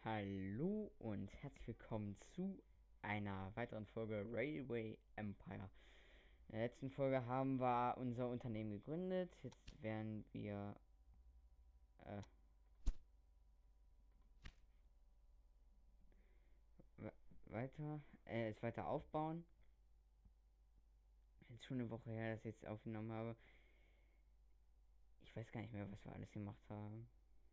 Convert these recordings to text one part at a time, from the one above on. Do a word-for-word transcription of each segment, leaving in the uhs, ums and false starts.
Hallo und herzlich willkommen zu einer weiteren Folge Railway Empire. In der letzten Folge haben wir unser Unternehmen gegründet. Jetzt werden wir äh, weiter, äh, es weiter aufbauen. Jetzt schon eine Woche her, dass ich jetzt aufgenommen habe. Ich weiß gar nicht mehr, was wir alles gemacht haben.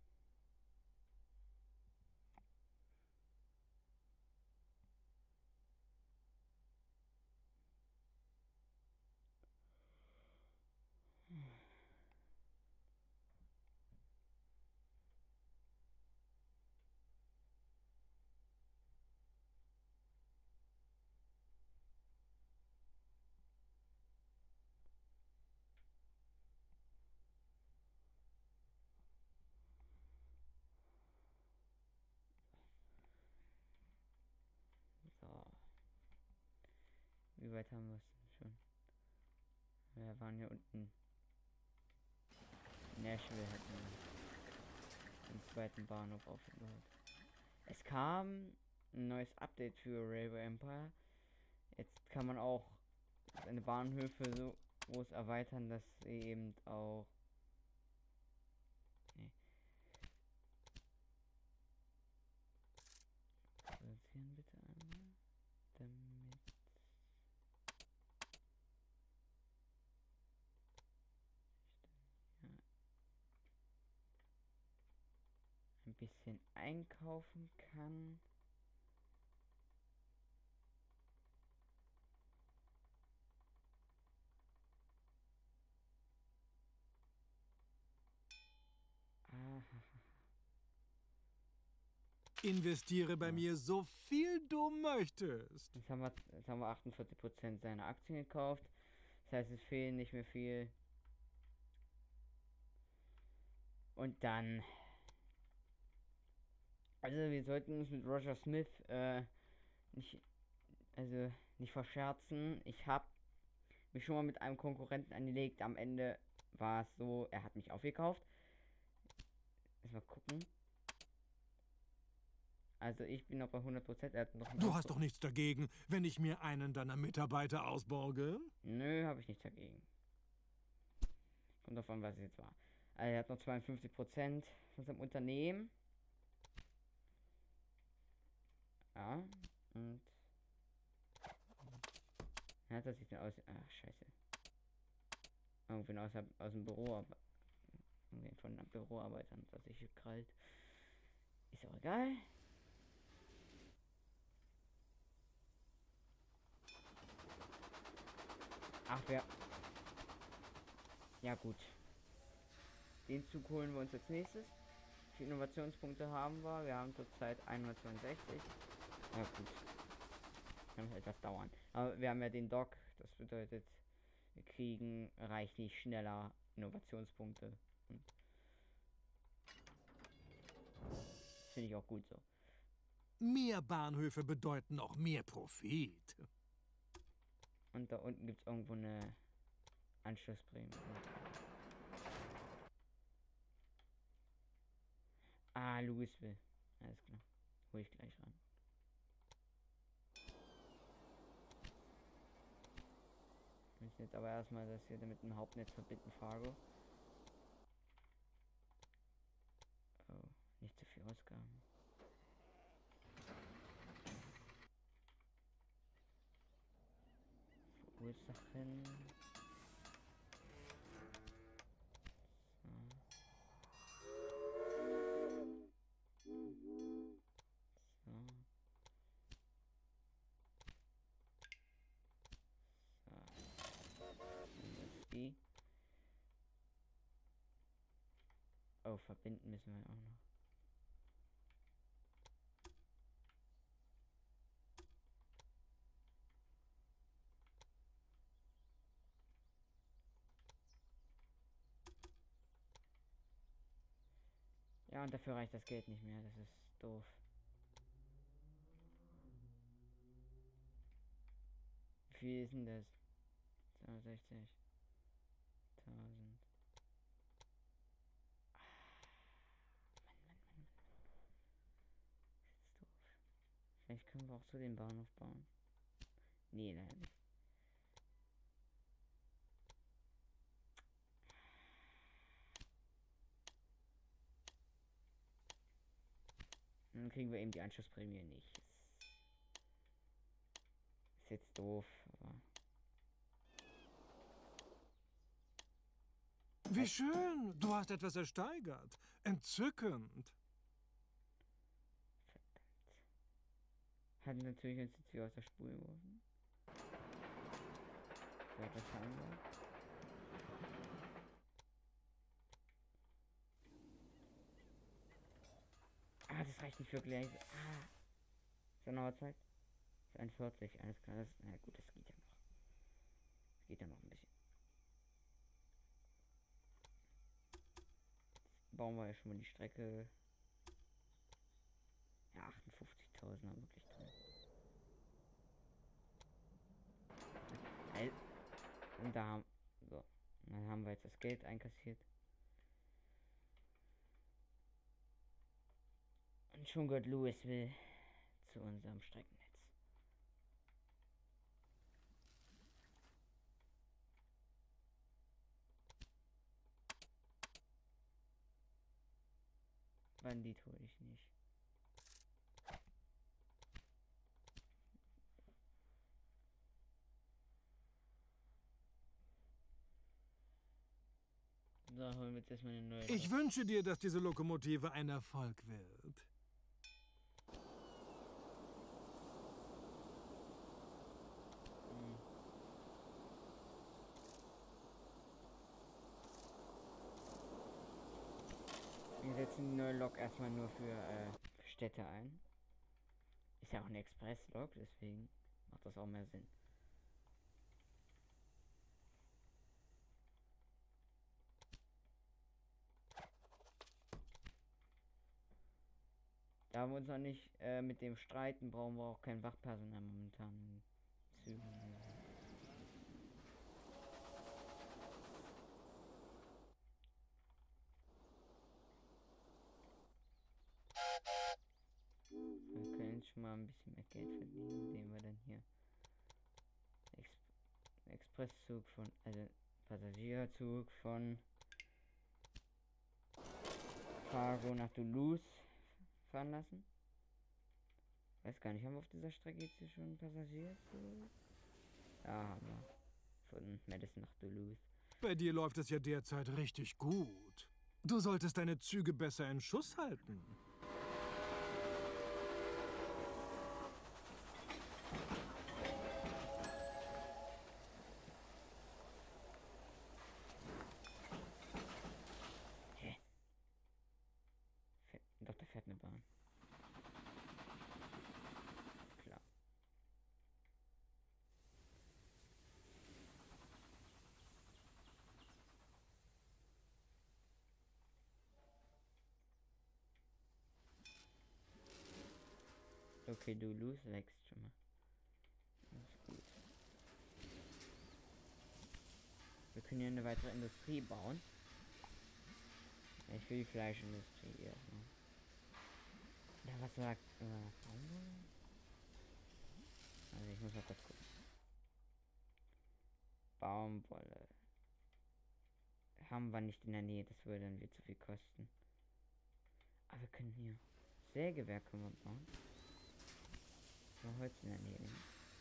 So, wie weit haben wir es schon? Wir waren hier unten. Nashville hatten wir den zweiten Bahnhof aufgebaut. Es kam ein neues Update für Railway Empire. Jetzt kann man auch seine Bahnhöfe so groß erweitern, dass sie eben auch. Nee. Reduzieren bitte einmal. Damit. Ich dann ja ein bisschen einkaufen kann. Aha. Investiere bei Ja. mir so viel du möchtest. Jetzt haben wir, jetzt haben wir achtundvierzig Prozent seiner Aktien gekauft. Das heißt, es fehlen nicht mehr viel. Und dann. Also wir sollten uns mit Roger Smith äh, nicht, also nicht verscherzen. Ich habe mich schon mal mit einem Konkurrenten angelegt. Am Ende war es so, er hat mich aufgekauft. Erstmal gucken. Also ich bin noch bei hundert Prozent. Er hat noch Du hast doch nichts dagegen, wenn ich mir einen deiner Mitarbeiter ausborge? Nö, habe ich nichts dagegen. Kommt davon, was es jetzt war. Also er hat noch zweiundfünfzig Prozent von seinem Unternehmen. Ja, und ja, das sieht aus. Ach, scheiße. Irgendwen aus, aus dem Büro. Irgendwen von den Büroarbeitern, das sich gekrallt. Ist auch egal. Ach, wer. Ja, gut. Den Zug holen wir uns als nächstes. Wie viele Innovationspunkte haben wir? Wir haben zurzeit hundertzweiundsechzig. Ja, gut. Kann etwas dauern. Aber wir haben ja den Dock. Das bedeutet, wir kriegen reichlich schneller Innovationspunkte. Und das finde ich auch gut so. Mehr Bahnhöfe bedeuten auch mehr Profit. Und da unten gibt es irgendwo eine Anschlussprämie. Ah, Louisville. Alles klar. Hol ich gleich ran. Wir müssen jetzt aber erstmal das hier mit dem Hauptnetz verbinden, Fargo. Oh, nicht zu viel Ausgaben. Verursachen. Die. Oh, verbinden müssen wir auch noch. Ja, und dafür reicht das Geld nicht mehr. Das ist doof. Wie viel ist denn das? zweihundertsechzigtausend. Vielleicht können wir auch so den Bahnhof bauen. Nee, leider nicht. Dann kriegen wir eben die Anschlussprämie nicht. Ist jetzt doof, aber... Wie schön! Du hast etwas ersteigert. Entzückend. Verdammt. Hat natürlich uns jetzt wieder aus der Spur geworfen. So, das haben wir. Ah, das reicht nicht für gleich. Ah. So, noch Zeit. einundvierzig, alles klar. Das, na gut, das geht ja noch. Das geht ja noch ein bisschen. Jetzt bauen wir ja schon mal die Strecke. Ja, achtundfünfzigtausend haben wir wirklich drin. Und da haben so. Dann haben wir jetzt das Geld einkassiert. Und schon gehört Louisville zu unserem Streckennetz. Bandit hole ich nicht. Da holen wir jetzt erstmal eine neue. Ich wünsche dir, dass diese Lokomotive ein Erfolg wird. Wir setzen die neue Lok erstmal nur für äh, Städte ein. Ist ja auch eine Express-Lok, deswegen macht das auch mehr Sinn. Da wir uns noch nicht äh, mit dem streiten, brauchen wir auch kein Wachpersonal momentan in Zügen. Wir können jetzt schon mal ein bisschen mehr Geld verdienen, indem wir dann hier Ex Expresszug von, also Passagierzug von Fargo nach Duluth fahren lassen. Weiß gar nicht, haben wir auf dieser Strecke jetzt hier schon einen Passagierzug? Ja, haben wir. Von Madison nach Duluth. Bei dir läuft es ja derzeit richtig gut. Du solltest deine Züge besser in Schuss halten. Hä? Fährt, doch, da fährt eine Bahn. Klar. Okay, Duluth wächst schon mal. Das ist gut. Wir können hier eine weitere Industrie bauen. Ich will die Fleischindustrie erstmal. Ja, was sagt äh, Baumwolle? Also ich muss mal kurz gucken. Baumwolle. Haben wir nicht in der Nähe, das würde dann wieder zu viel kosten. Aber wir können hier Sägewerk können wir bauen. Noch Holz in der Nähe.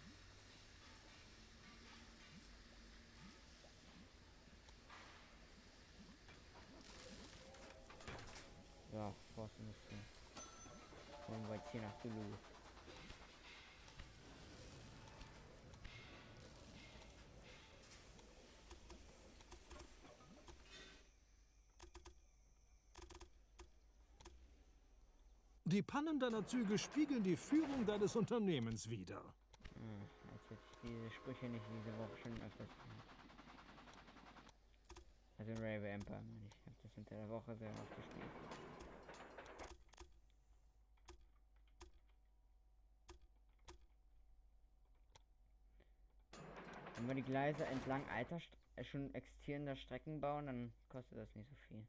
So, Forstindustrie. Holen wir jetzt hier nach Duluth. Die Pannen deiner Züge spiegeln die Führung deines Unternehmens wider. Hm, als hätte ich diese Sprüche nicht diese Woche schon öfters gehört. Also in Railway Empire, meine ich. Ich habe das unter der Woche sehr oft gespielt. Wenn wir die Gleise entlang alter, äh, schon existierender Strecken bauen, dann kostet das nicht so viel.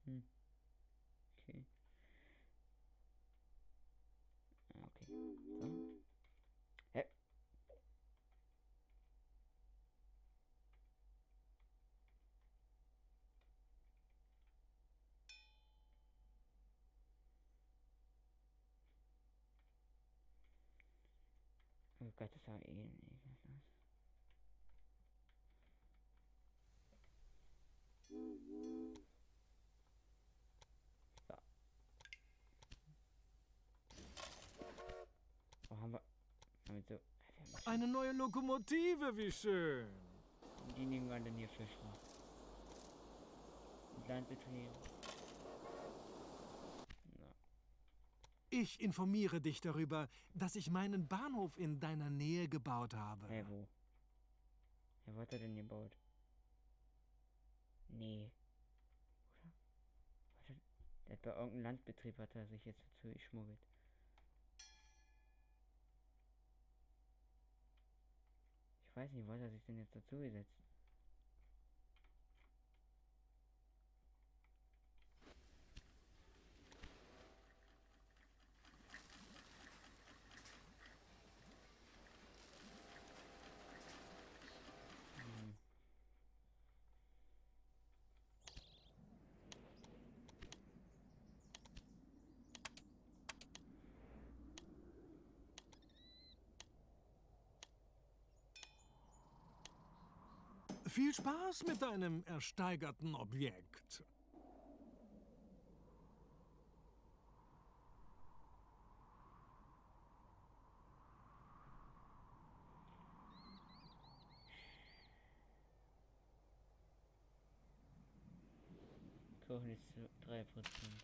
Hm. Okay. Ah, okay. So. Hä? Oh Gott, das war eh nicht. So. Wo haben wir. Damit so. Eine neue Lokomotive, wie schön. Die nehmen wir dann hier für Schrott. Landbetrieb. So. Ich informiere dich darüber, dass ich meinen Bahnhof in deiner Nähe gebaut habe. Hey, wo? Ja, was hat er denn gebaut? Nee. Oder? Was hat, der hat bei irgendeinem Landbetrieb hat er sich jetzt dazu geschmuggelt. Ich weiß nicht, was hat er sich denn jetzt dazu gesetzt? Hm. Viel Spaß mit deinem ersteigerten Objekt. Kochen ist zu drei Prozent.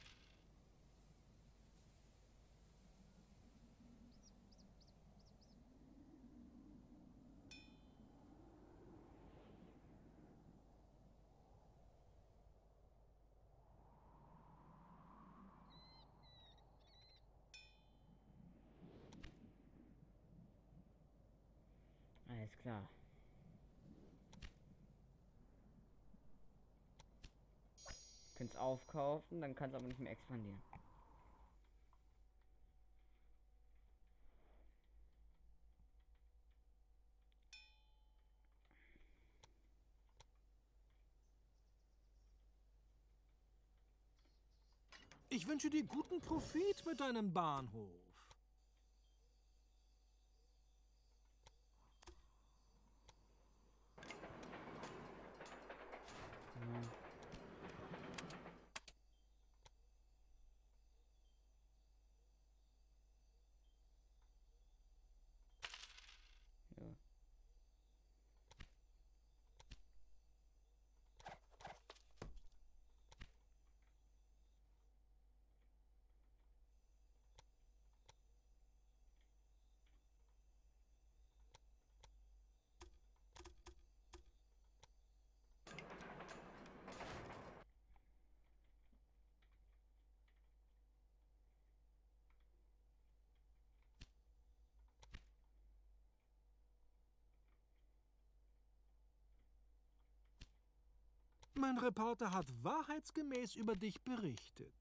Alles klar. Könnt's aufkaufen, dann kann es aber nicht mehr expandieren. Ich wünsche dir guten Profit mit deinem Bahnhof. Ja. Ja. Mein Reporter hat wahrheitsgemäß über dich berichtet.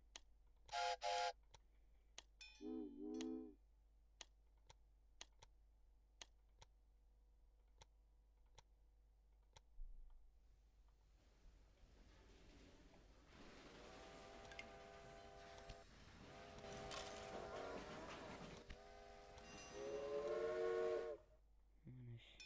Nicht.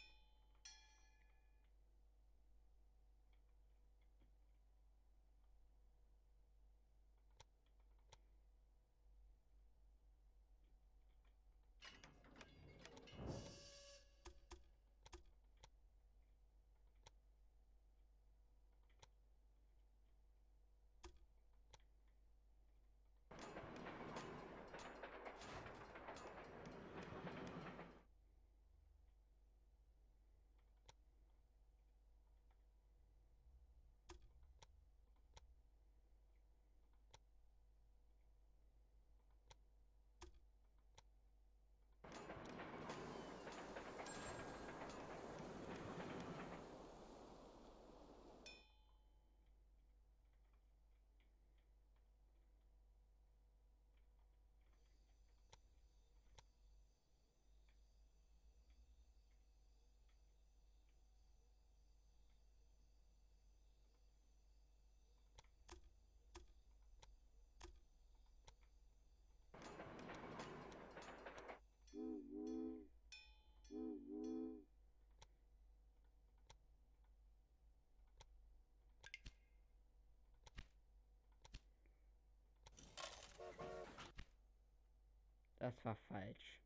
Das war falsch.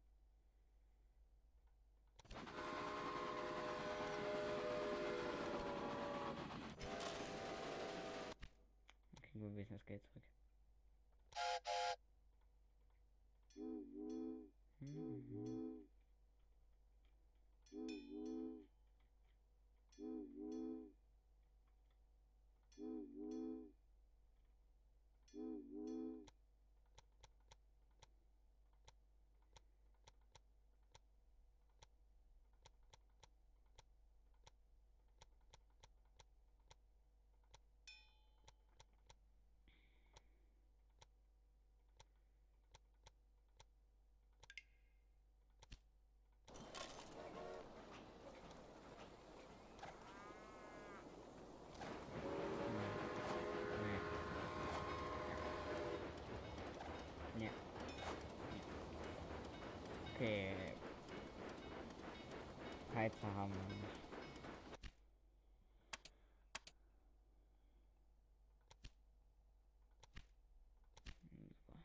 Okay, wir wissen das Geld zurück. Mhm. Nee. Okay. Heizer haben wir nicht. Super.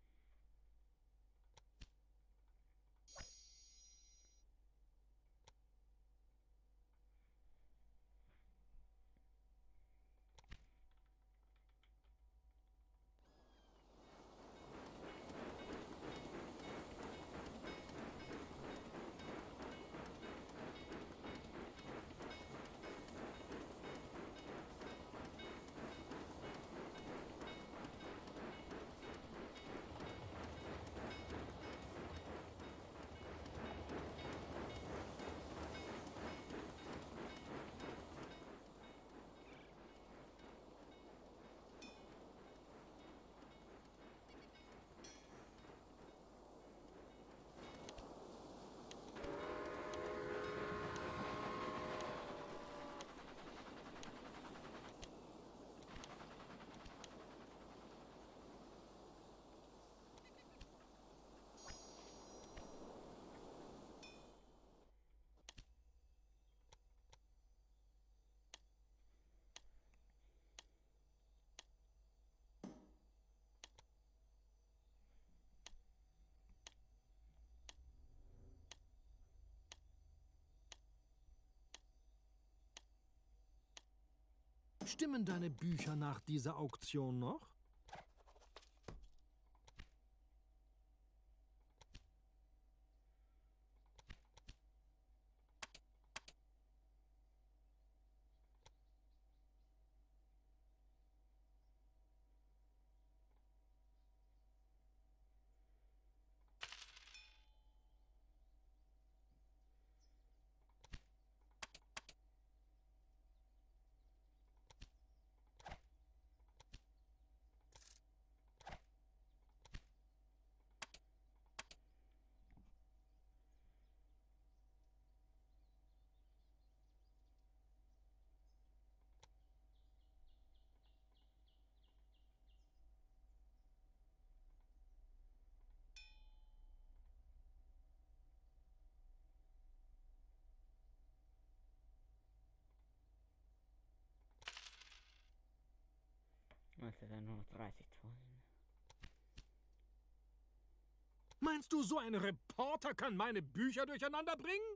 Stimmen deine Bücher nach dieser Auktion noch? Also dann nur noch dreißigtausend. Meinst du, so ein Reporter kann meine Bücher durcheinander bringen?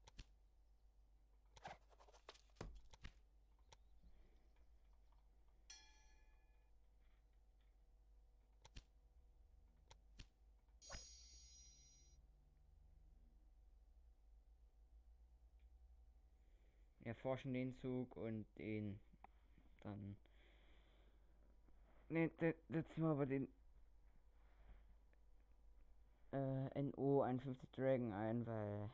Wir erforschen den Zug und den dann. Ne, setzen wir aber den äh, N O einundfünfzig Dragon ein, weil.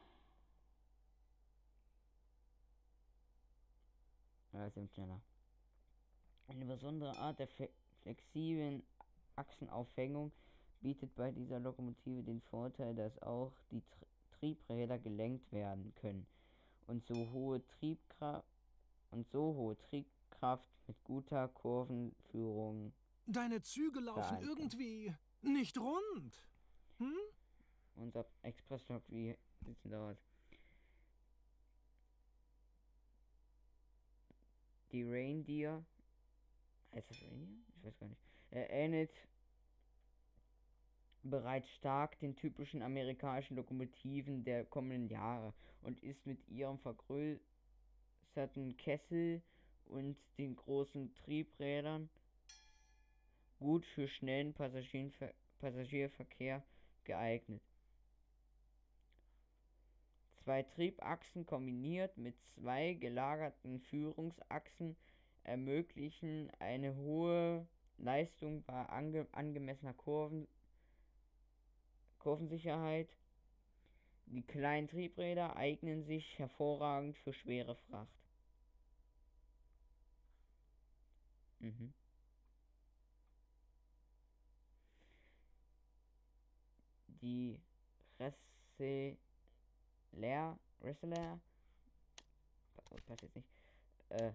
Ja, ist eben schneller. Eine besondere Art der fle flexiblen Achsenaufhängung bietet bei dieser Lokomotive den Vorteil, dass auch die Tri Triebräder gelenkt werden können und so hohe Triebkraft und so hohe Triebkraft mit guter Kurvenführung. Deine Züge laufen irgendwie nicht rund. Hm? Unser Expresslog, wie sieht denn da aus? Die Reindeer. Heißt das Reindeer? Ich weiß gar nicht. Äh, ähnelt bereits stark den typischen amerikanischen Lokomotiven der kommenden Jahre und ist mit ihrem vergrößerten Kessel und den großen Triebrädern gut für schnellen Passagierver Passagierverkehr geeignet. Zwei Triebachsen kombiniert mit zwei gelagerten Führungsachsen ermöglichen eine hohe Leistung bei ange angemessener Kurven Kurvensicherheit. Die kleinen Triebräder eignen sich hervorragend für schwere Fracht. Mhm. Die Resseler, Resseler, passt jetzt nicht, äh,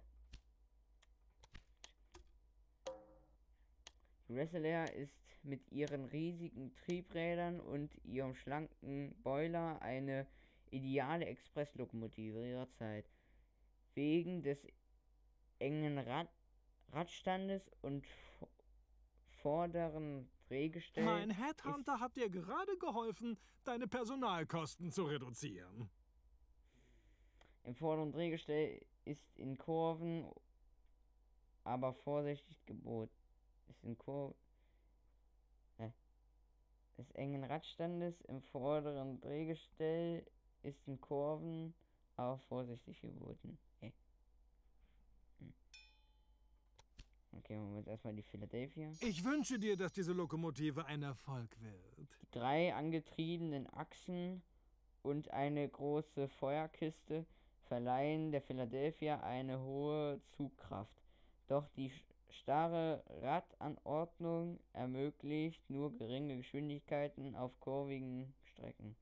die Resseler ist mit ihren riesigen Triebrädern und ihrem schlanken Boiler eine ideale Expresslokomotive ihrer Zeit. Wegen des engen Rad Radstandes und vorderen Drehgestell. Mein Headhunter hat dir gerade geholfen, deine Personalkosten zu reduzieren. Im vorderen Drehgestell ist in Kurven aber vorsichtig geboten. Ist in Kurven äh, des engen Radstandes im vorderen Drehgestell ist in Kurven aber vorsichtig geboten. Äh. Hm. Okay, machen wir jetzt erstmal die Philadelphia. Ich wünsche dir, dass diese Lokomotive ein Erfolg wird. Die drei angetriebenen Achsen und eine große Feuerkiste verleihen der Philadelphia eine hohe Zugkraft. Doch die starre Radanordnung ermöglicht nur geringe Geschwindigkeiten auf kurvigen Strecken.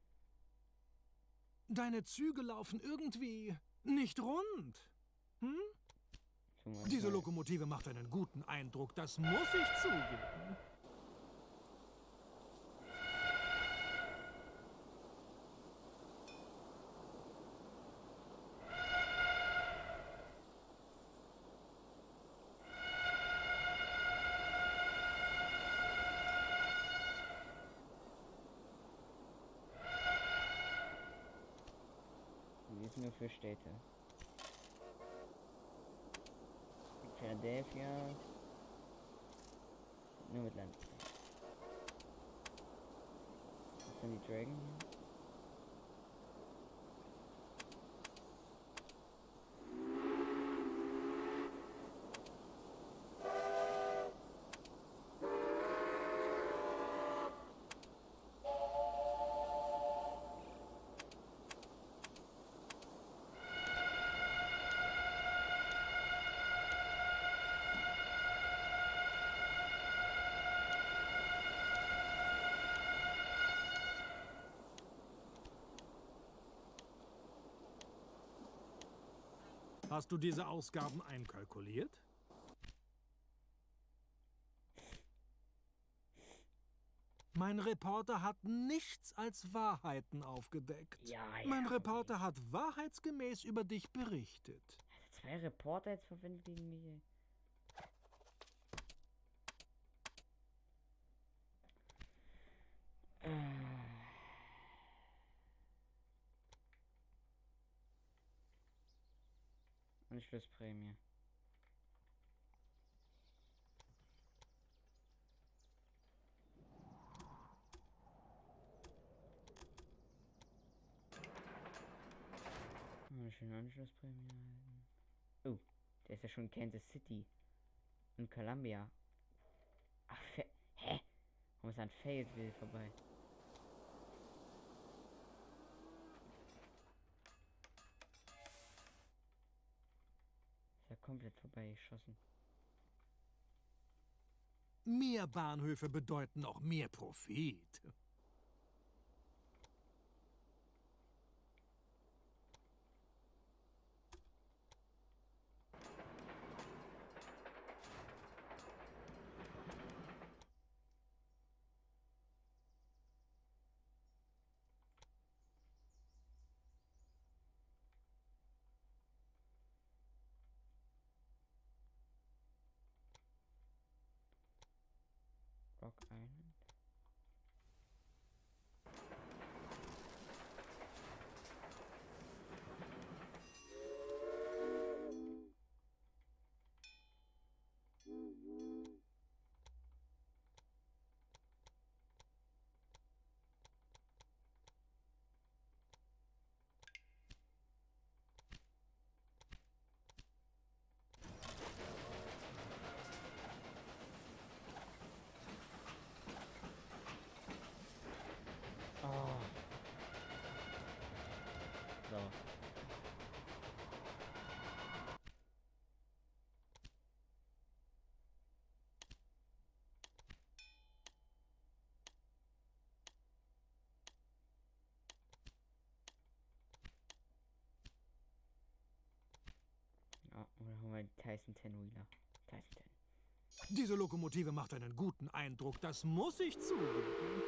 Deine Züge laufen irgendwie nicht rund. Hm? Diese Lokomotive macht einen guten Eindruck, das muss ich zugeben. Die ist nur für Städte. Philadelphia. Nur mit Land. Was ist denn die Dragon hier? Hast du diese Ausgaben einkalkuliert? Mein Reporter hat nichts als Wahrheiten aufgedeckt. Ja, ja. Mein Reporter hat wahrheitsgemäß über dich berichtet. Also zwei Reporter jetzt verwendet gegen mich. Anschlussprämie. Eine schöne Anschlussprämie erhalten. Oh, der ist ja schon Kansas City. Und Columbia. Ach, Fe hä? Warum ist an Fayetteville vorbei? Ist ja komplett vorbeigeschossen. Mehr Bahnhöfe bedeuten auch mehr Profit. Rock Island. mal die Tyson zehn Wheeler. Tyson zehn. Diese Lokomotive macht einen guten Eindruck, das muss ich zugeben.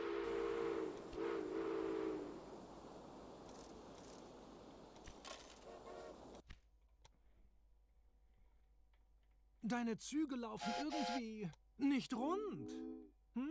Deine Züge laufen irgendwie nicht rund. Hm?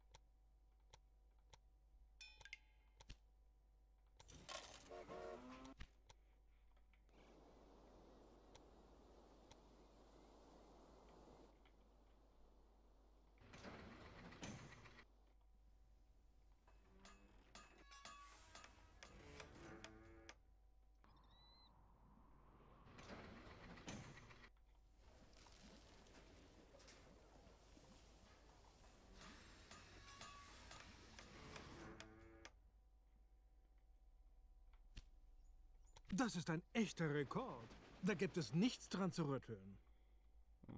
Das ist ein echter Rekord. Da gibt es nichts dran zu rütteln. Hm.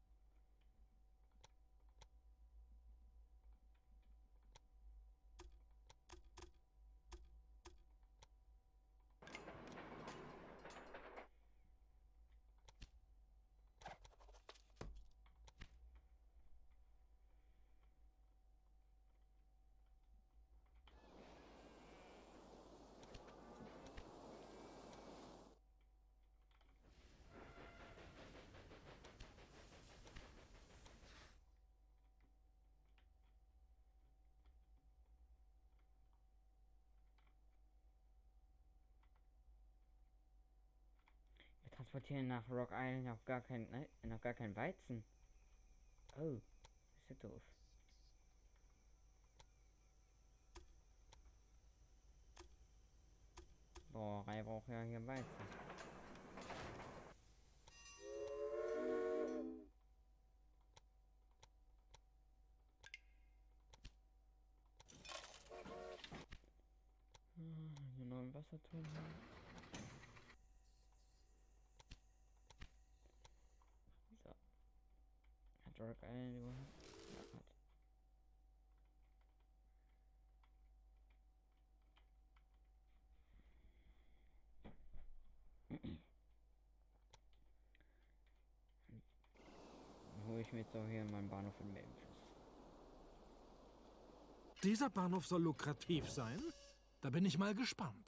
Wir transportieren nach Rock Island noch gar kein, ne, noch gar kein Weizen. Oh, ist ja doof. Brauerei braucht ja hier Weizen. Hm, hier noch ein Wasserturm haben. So. Hat Rock Island überhaupt? Ja, hat. Dann hole ich mir jetzt auch hier meinen Bahnhof in Memphis. Dieser Bahnhof soll lukrativ sein? Da bin ich mal gespannt.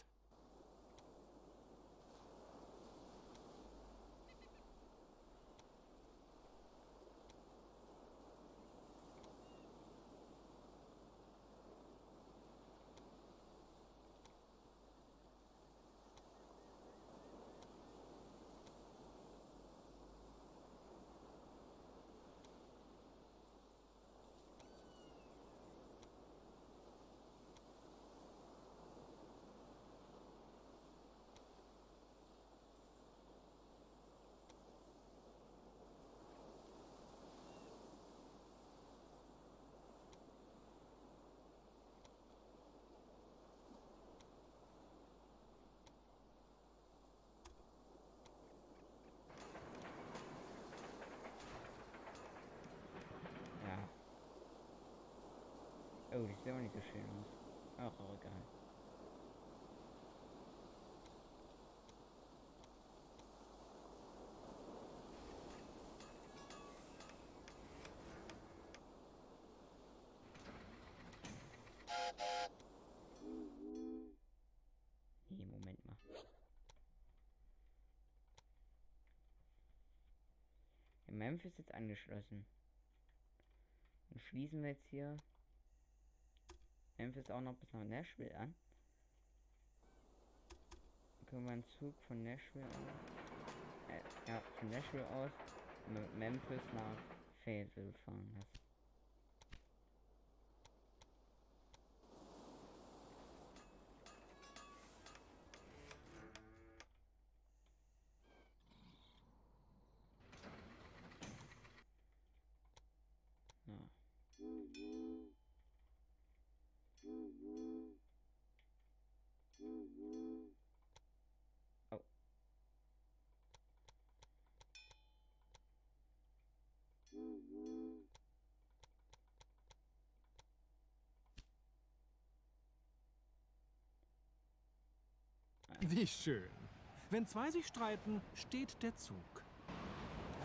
Ja. Oh, das sieht auch nicht so schön aus. Ach, auch egal. Nee, Moment mal. Ja, Memphis ist jetzt angeschlossen. Dann schließen wir jetzt hier Memphis auch noch bis nach Nashville an. Dann können wir einen Zug von Nashville aus, äh, ja, von Nashville aus mit Memphis nach Fayetteville fahren lassen. Ja. Oh. Wie schön. Wenn zwei sich streiten, steht der Zug.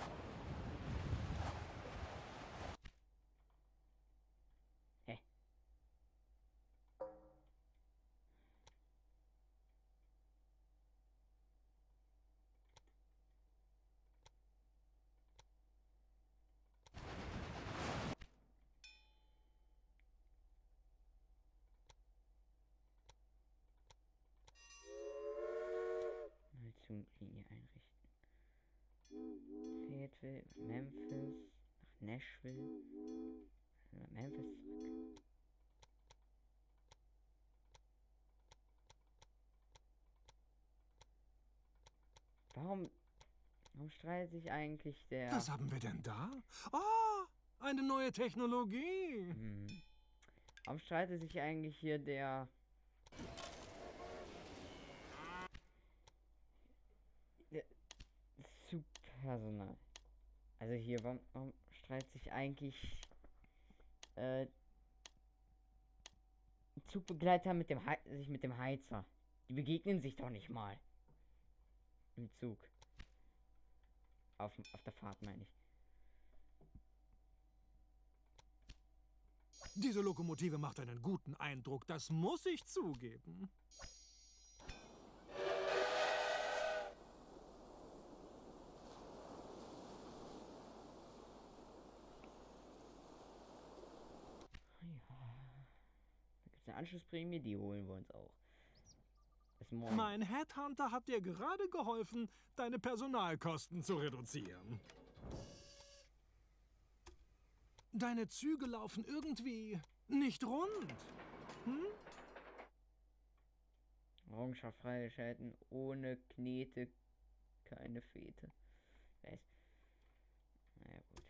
Nashville, Memphis, nach Nashville, nach Memphis zurück. Warum, warum streitet sich eigentlich der... Was haben wir denn da? Oh, eine neue Technologie. Hm. Warum streitet sich eigentlich hier der... der Zugpersonal? Also hier, warum, warum streitet sich eigentlich äh, Zugbegleiter mit dem He sich mit dem Heizer? Die begegnen sich doch nicht mal. Im Zug. Auf, auf der Fahrt, meine ich. Diese Lokomotive macht einen guten Eindruck, das muss ich zugeben. Ja. Da gibt es eine Anschlussprämie, die holen wir uns auch. Mein Headhunter hat dir gerade geholfen, deine Personalkosten zu reduzieren. Deine Züge laufen irgendwie nicht rund. Hm? Errungenschaft freigeschalten, ohne Knete, keine Fete. Weiß. Naja, gut.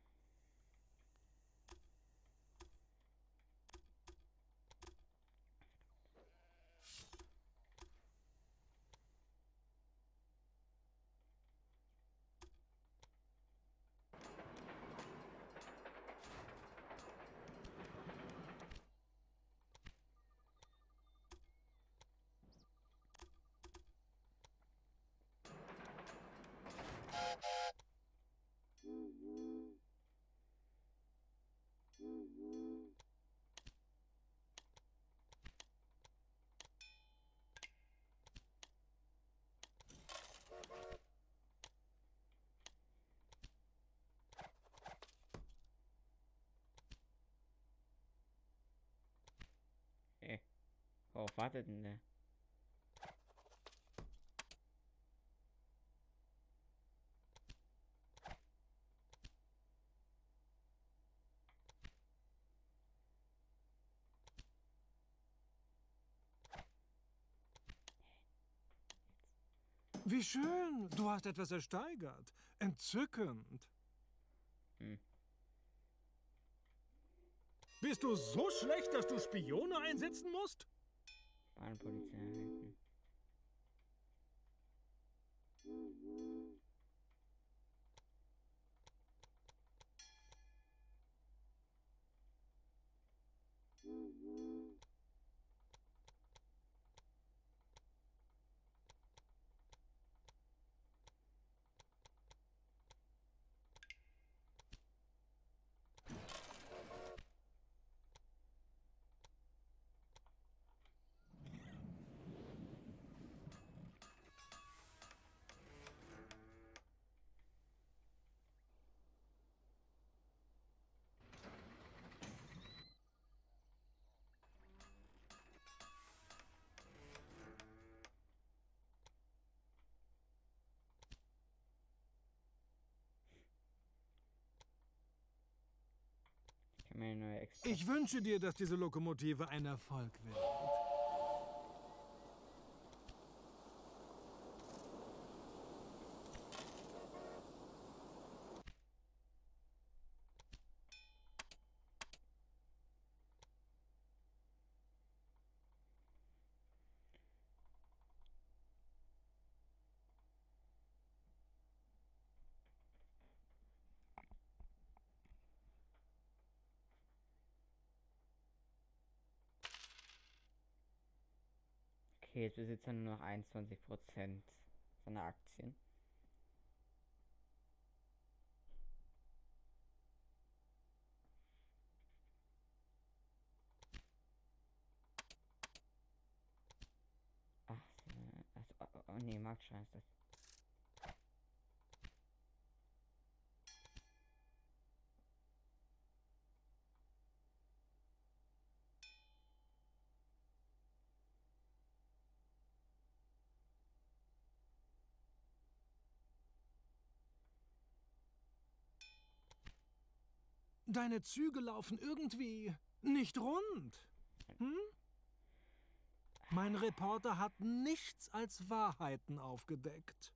Hey, worauf wartet denn der? Wie schön, du hast etwas ersteigert. Entzückend. Hm. Bist du so schlecht, dass du Spione einsetzen musst? Bahnpolizei hinten. Ich wünsche dir, dass diese Lokomotive ein Erfolg wird. Okay, jetzt besitzt er nur noch einundzwanzig Prozent seiner Aktien. Ach, also, oh, oh nee, Marktscheiß ist das. Deine Züge laufen irgendwie nicht rund. Hm? Mein Reporter hat nichts als Wahrheiten aufgedeckt.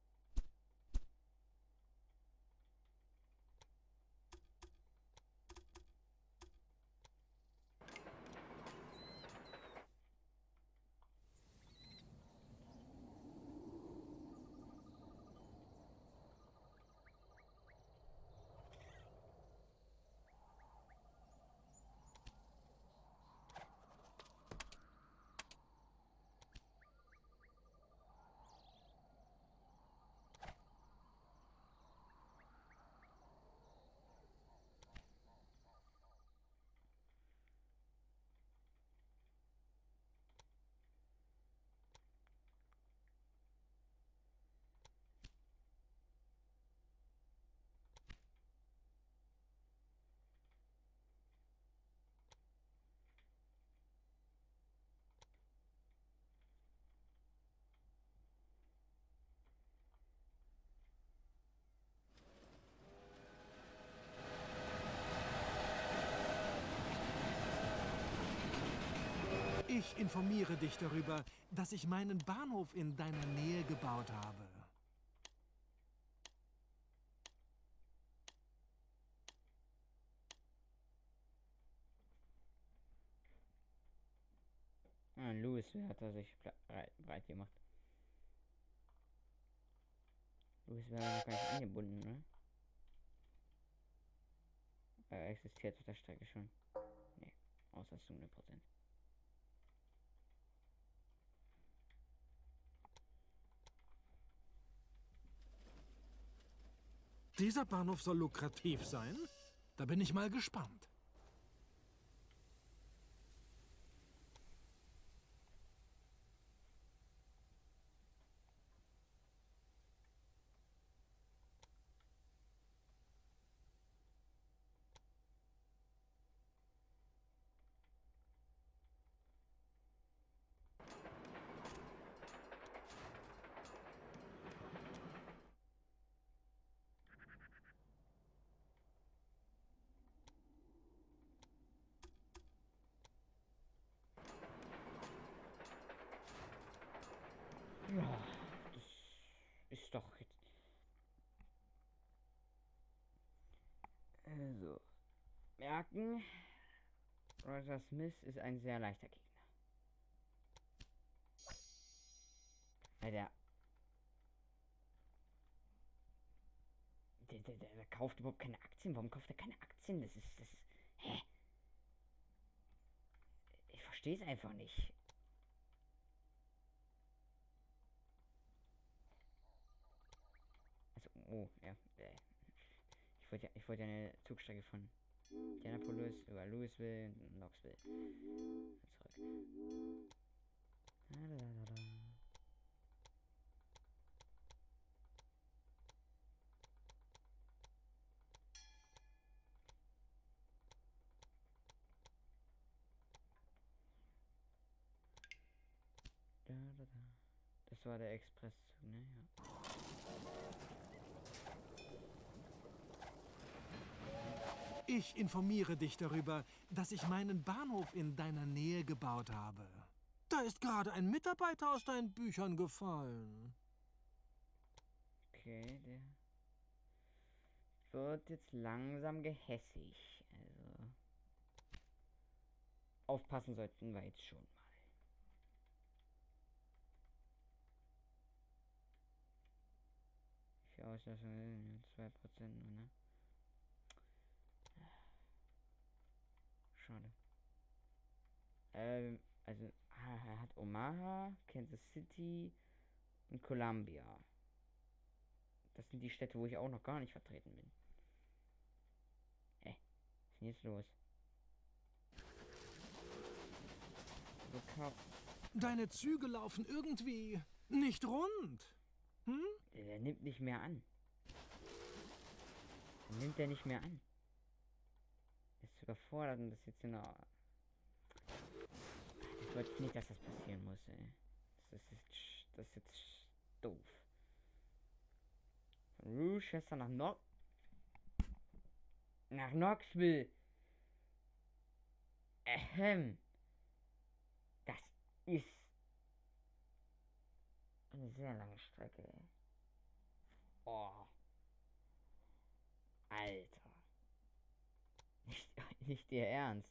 Ich informiere dich darüber, dass ich meinen Bahnhof in deiner Nähe gebaut habe. Ah, Louisville hat er sich breit, breit gemacht. Louisville war noch gar nicht angebunden, ne? Er existiert auf der Strecke schon. Ne, außer zu hundert Prozent. Dieser Bahnhof soll lukrativ sein? Da bin ich mal gespannt. Ja, das ist doch jetzt. Also, merken, Roger Smith ist ein sehr leichter Gegner. Weil der, der, der, der kauft überhaupt keine Aktien. Warum kauft er keine Aktien? Das ist, das ist, hä? Ich verstehe es einfach nicht. Also, oh, ja, äh, ich wollte ja, ich wollte ja eine Zugstrecke von Indianapolis über Louisville und Knoxville zurück. Da, da, da, da. Da, da, da. Das war der Expresszug, ne? Ja. Ich informiere dich darüber, dass ich meinen Bahnhof in deiner Nähe gebaut habe. Da ist gerade ein Mitarbeiter aus deinen Büchern gefallen. Okay, der wird jetzt langsam gehässig. Also aufpassen sollten wir jetzt schon mal. Wie viel Auslastung? zwei Prozent nur, ne? Schade. Ähm, also ah, er hat Omaha, Kansas City und Columbia. Das sind die Städte, wo ich auch noch gar nicht vertreten bin. Hä? Was ist denn jetzt los? Deine Züge laufen irgendwie nicht rund. Hm? Der, der nimmt nicht mehr an. Der nimmt er nicht mehr an. Er ist überfordert und das ist jetzt noch. Ich wollte nicht, dass das passieren muss, ey. Das ist jetzt, das ist jetzt doof. Von Rochester nach Knox. Nach Knoxville. Ahem. Das ist eine sehr lange Strecke. Oh. Alter. Nicht, nicht ihr Ernst.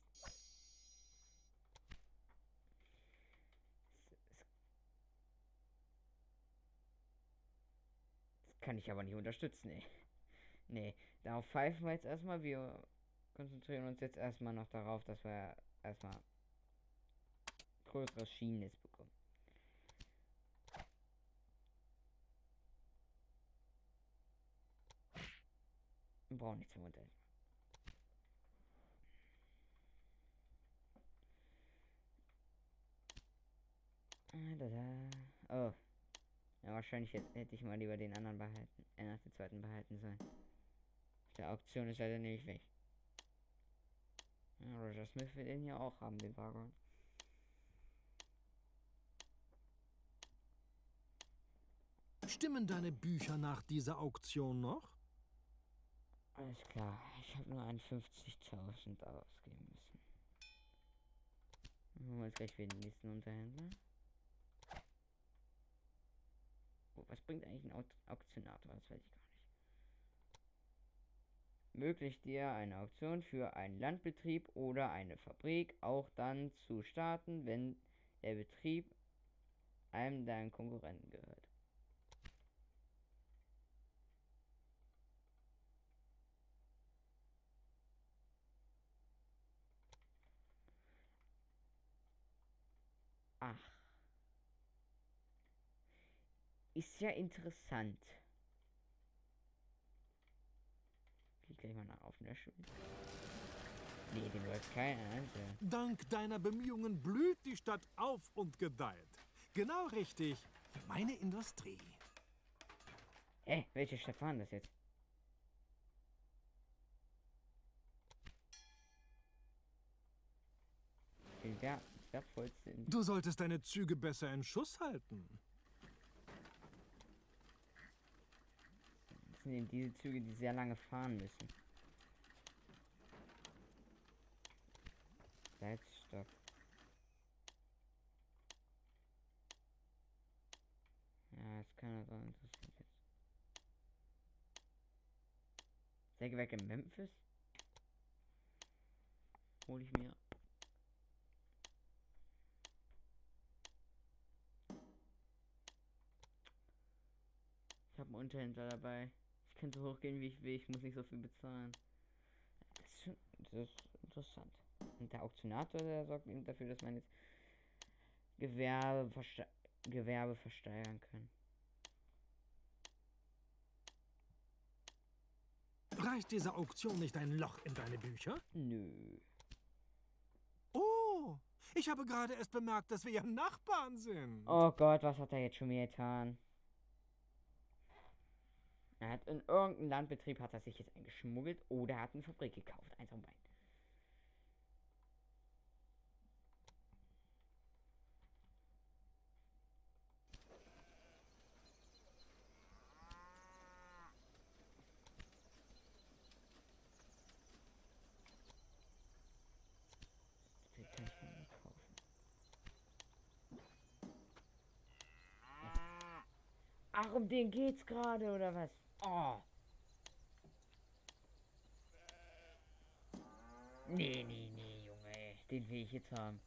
Das kann ich aber nicht unterstützen, ey. Nee, darauf pfeifen wir jetzt erstmal. Wir konzentrieren uns jetzt erstmal noch darauf, dass wir erstmal größeres Schienennetz bekommen. Wir brauchen nichts mehr unter. Oh. Ja, wahrscheinlich hätte ich mal lieber den anderen behalten. Äh, nach den zweiten behalten sollen. Der Auktion ist leider nämlich weg. Ja, Roger Smith will den hier auch haben, den Wagon. Stimmen deine Bücher nach dieser Auktion noch? Alles klar, ich habe nur einundfünfzigtausend ausgeben müssen. Dann holen wir jetzt gleich wieder den nächsten Unterhändler. Oh, was bringt eigentlich ein Auk Auktionator? Das weiß ich gar nicht. Möglich dir eine Auktion für einen Landbetrieb oder eine Fabrik auch dann zu starten, wenn der Betrieb einem deinen Konkurrenten gehört. Ach. Ist ja interessant. Geh gleich mal nach auf den Löschen. Nee, dem läuft keiner. Also. Dank deiner Bemühungen blüht die Stadt auf und gedeiht. Genau richtig für meine Industrie. Hä, hey, welche Stadt waren das jetzt? Der wertvollste. Du solltest deine Züge besser in Schuss halten. Das sind eben diese Züge, die sehr lange fahren müssen. Salzstock. Ja, das kann aber interessant jetzt. Sägewerk in Memphis? Hol ich mir. Ich habe einen Unterhändler dabei. Ich könnte hochgehen, wie ich will. Ich muss nicht so viel bezahlen. Das ist schon das ist interessant. Und der Auktionator, der sorgt eben dafür, dass man jetzt Gewerbe, verste Gewerbe versteigern kann. Reißt diese Auktion nicht ein Loch in deine Bücher? Nö. Oh, ich habe gerade erst bemerkt, dass wir ja Nachbarn sind. Oh Gott, was hat er jetzt schon wieder getan? Er hat in irgendeinem Landbetrieb hat er sich jetzt eingeschmuggelt oder er hat eine Fabrik gekauft. Eins von beiden. Den kann ich mir nicht kaufen. Ach, um den geht's gerade, oder was? Oh. Nee, nee, nee, Junge. Den will ich jetzt haben.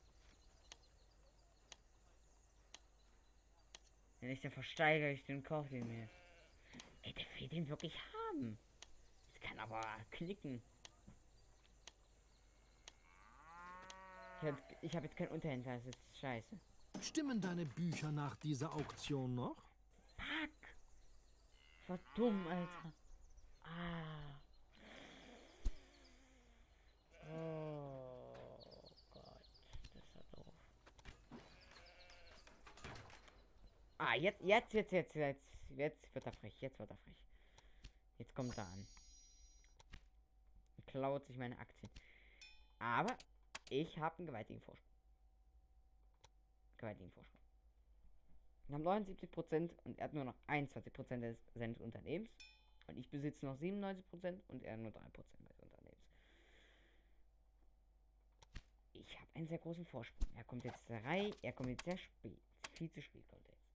Wenn ich den versteigere, ich den kaufe den mir. Ey, der will den wirklich haben. Das kann aber klicken. Ich habe ich hab jetzt keinen Unterhändler, das ist scheiße. Stimmen deine Bücher nach dieser Auktion noch? Fuck! War dumm, Alter. Ah. Oh Gott, das war doof. Ah, jetzt, jetzt, jetzt, jetzt, jetzt, jetzt wird er frech, jetzt wird er frech. Jetzt kommt er an. Und klaut sich meine Aktien. Aber ich habe einen gewaltigen Vorsprung. Gewaltigen Vorsprung. Wir haben neunundsiebzig Prozent und er hat nur noch einundzwanzig Prozent des, seines Unternehmens. Und ich besitze noch siebenundneunzig Prozent und er nur drei Prozent des Unternehmens. Ich habe einen sehr großen Vorsprung. Er kommt jetzt drei, er kommt jetzt sehr spät. Viel zu spät kommt er jetzt.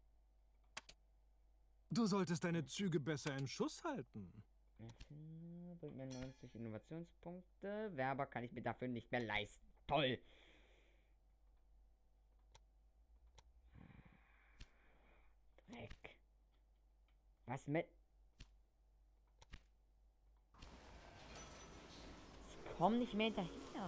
Du solltest deine Züge besser in Schuss halten. Bringt mir neunzig Innovationspunkte. Werber kann ich mir dafür nicht mehr leisten. Toll! Dreck. Was mit? Ich komm nicht mehr hinterher.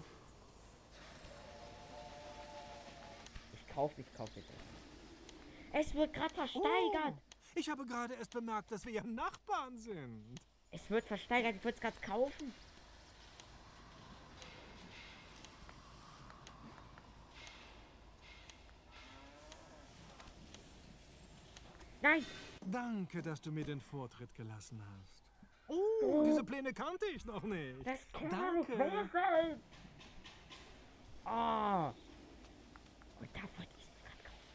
Ich kauf, ich kauf jetzt. Es wird gerade versteigert. Oh, ich habe gerade erst bemerkt, dass wir ja Nachbarn sind. Es wird versteigert, ich würde es gerade kaufen. Nein! Danke, dass du mir den Vortritt gelassen hast. Oh, diese Pläne kannte ich noch nicht. Das kann Danke. nicht sein. Oh. Und da wollte ich es gerade kaufen.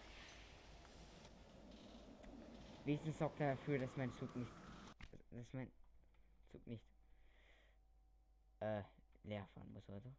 Wenigstens sorgt er dafür, dass mein Zug nicht... Dass mein Zug nicht... Äh, leer fahren muss, oder?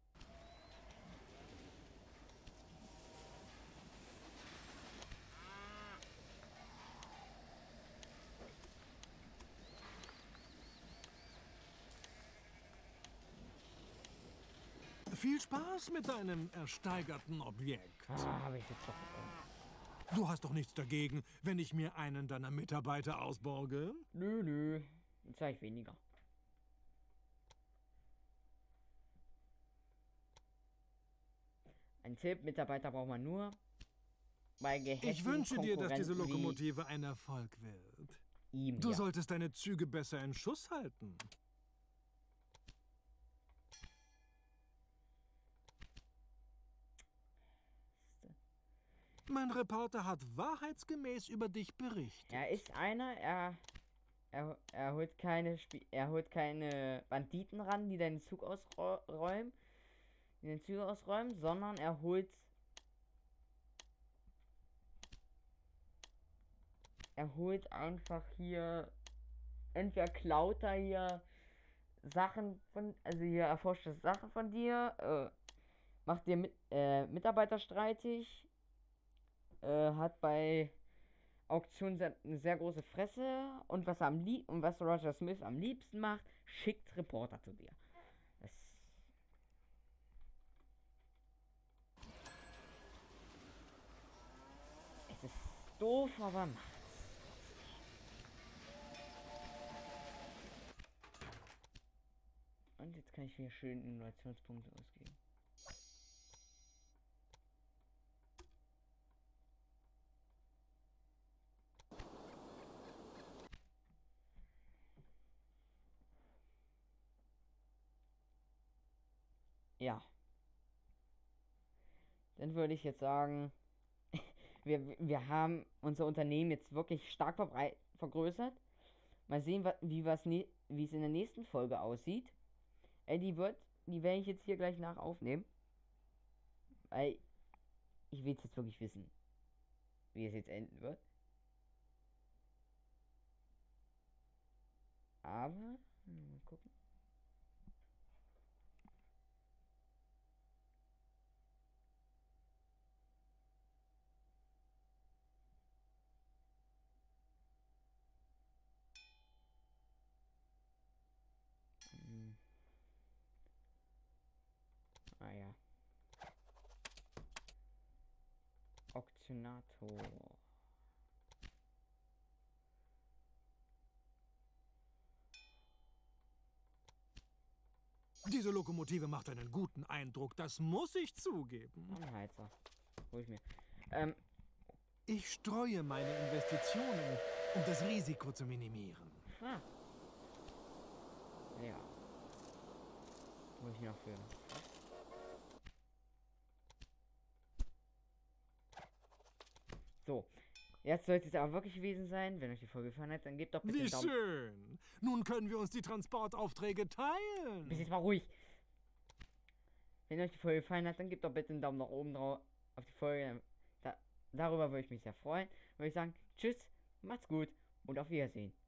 Viel Spaß mit deinem ersteigerten Objekt. Ah, habe ich jetzt doch... Du hast doch nichts dagegen, wenn ich mir einen deiner Mitarbeiter ausborge? Nö, nö. Dann zahle ich weniger. Ein Tipp, Mitarbeiter braucht man nur bei gehässigen Ich wünsche dir, dass diese Konkurrenten Lokomotive ein Erfolg wird. wie ihm, Du ja. solltest deine Züge besser in Schuss halten. Mein Reporter hat wahrheitsgemäß über dich berichtet. Er ist einer, er, er, er holt keine Spie er holt keine Banditen ran, die deinen Zug ausräumen, die den Zug ausräumen, sondern er holt er holt einfach hier entweder klaut er hier Sachen von, also hier erforscht er Sachen von dir, äh, macht dir mit, äh, Mitarbeiter streitig, äh, hat bei Auktionen sehr, eine sehr große Fresse und was er am lieb und was Roger Smith am liebsten macht, schickt Reporter zu dir. Das es ist doof, aber macht's. Und jetzt kann ich mir schön Innovationspunkte ausgeben. Ja. Dann würde ich jetzt sagen, wir, wir haben unser Unternehmen jetzt wirklich stark verbrei- vergrößert. Mal sehen, wa- wie was ne wie es in der nächsten Folge aussieht. Äh, die wird, die werde ich jetzt hier gleich nach aufnehmen. Weil ich will jetzt wirklich wissen, wie es jetzt enden wird. Aber, mal gucken. Hm. Ah ja. Auktionator. Diese Lokomotive macht einen guten Eindruck, das muss ich zugeben. Anheizer. Hol ich mir. Ähm, Ich streue meine Investitionen, um das Risiko zu minimieren. ah. Ja. Hol ich mir noch für. So. Jetzt sollte es aber wirklich gewesen sein. Wenn euch die Folge gefallen hat, dann gebt doch bitte Wie einen Daumen. schön. Nun können wir uns die Transportaufträge teilen. Bist jetzt mal ruhig. Wenn euch die Folge gefallen hat, dann gebt doch bitte einen Daumen nach oben drauf auf die Folge. Da, darüber würde ich mich sehr freuen. Würde ich sagen, tschüss, macht's gut und auf Wiedersehen.